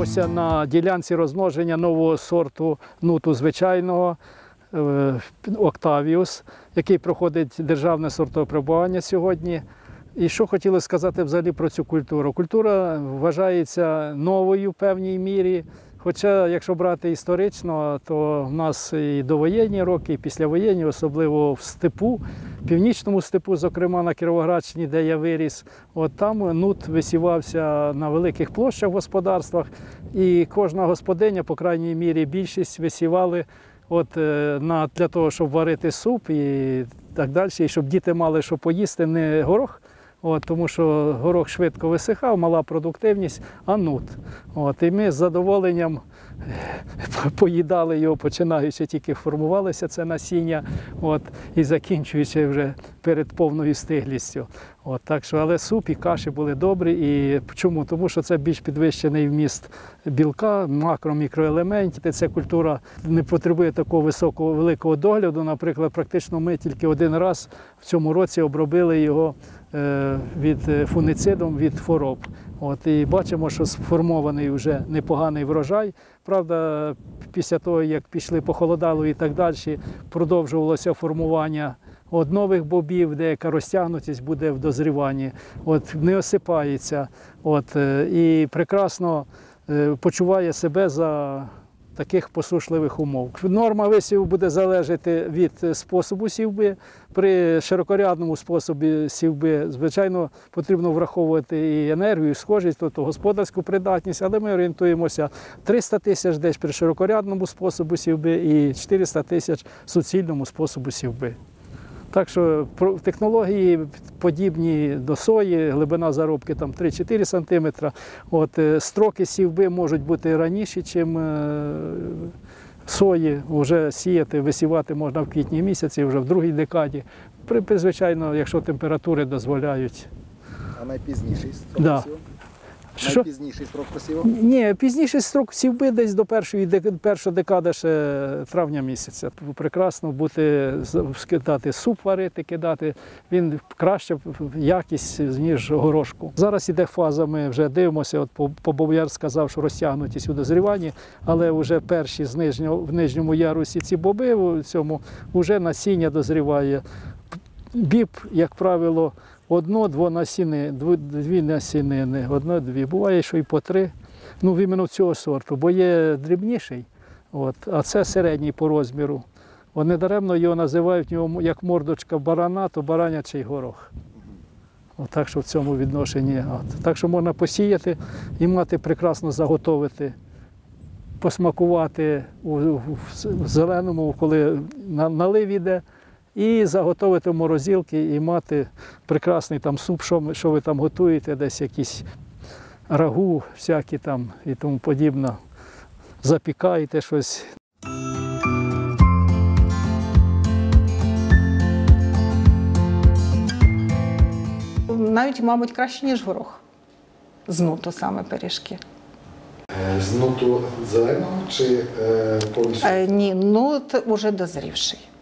знаходимося на ділянці розмноження нового сорту нуту звичайного Octavius, який проходить державне сортоапробування сьогодні. І що хотілося сказати взагалі про цю культуру? Культура вважається новою в певній мірі, хоча, якщо брати історично, то в нас і довоєнні роки, і післявоєнні, особливо в степу, північному степу, зокрема на Кіровоградщині, де я виріс, от там нут висівався на великих площах в господарствах, і кожна господиня, по крайній мірі більшість, висівали для того, щоб варити суп і так далі, і щоб діти мали що поїсти, не горох, тому що горох швидко висихав, мала продуктивність, а нут. І ми з задоволенням поїдали його, починаючи тільки формувалося це насіння, і закінчуючи вже перед повною стиглістю. Але суп і каші були добрі. І чому? Тому що це більш підвищений вміст білка, макро-мікроелементів. Ця культура не потребує такого великого догляду. Наприклад, практично ми тільки один раз в цьому році обробили його фунгіцидом від хвороб. І бачимо, що сформований вже непоганий врожай. Правда, після того, як пішли, похолодало і так далі, продовжувалося формування нових бобів, деяка розтягнутість буде в дозріванні, не осипається і прекрасно почуває себе за таких посушливих умов. Норма висіву буде залежати від способу сівби. При широкорядному способі сівби, звичайно, потрібно враховувати і енергію, і схожість, тобто господарську придатність, але ми орієнтуємося 300 тисяч десь при широкорядному способі сівби і 400 тисяч суцільному способу сівби. Так що технології подібні до сої, глибина заробки 3-4 см. Строки сівби можуть бути раніше, ніж сої. Вже сіяти, висівати можна в квітні місяці, вже в другій декаді. Звичайно, якщо температури дозволяють. А найпізніший строк посіву? Найпізніший строк посіву? Ні, пізніший строк сівби десь до першої декади ще травня місяця. Прекрасно кидати суп варити, кидати. Він краще якість, ніж горошку. Зараз іде фаза, ми вже дивимося, Бобояр сказав, що розтягнутість у дозріванні, але вже перші в нижньому ярусі ці боби, в цьому вже насіння дозріває. Біб, як правило, дві насінини, одна-дві. Буває, що і по три, іменно цього сорту, бо є дрібніший, а це середній по розміру. Недаремно його називають як мордочка барана, то баранячий горох. Так що в цьому відношенні. Так що можна посіяти і мати прекрасно заготовити, посмакувати в зеленому, коли налив іде, і заготовити в морозилки і мати прекрасний суп, що ви там готуєте, десь якісь рагу всякі і тому подібне. Запікаєте щось. Навіть, мабуть, краще, ніж горох. З нуту саме пиріжки. З нуту зеленого чи повністю? Ні, нут уже дозрівший.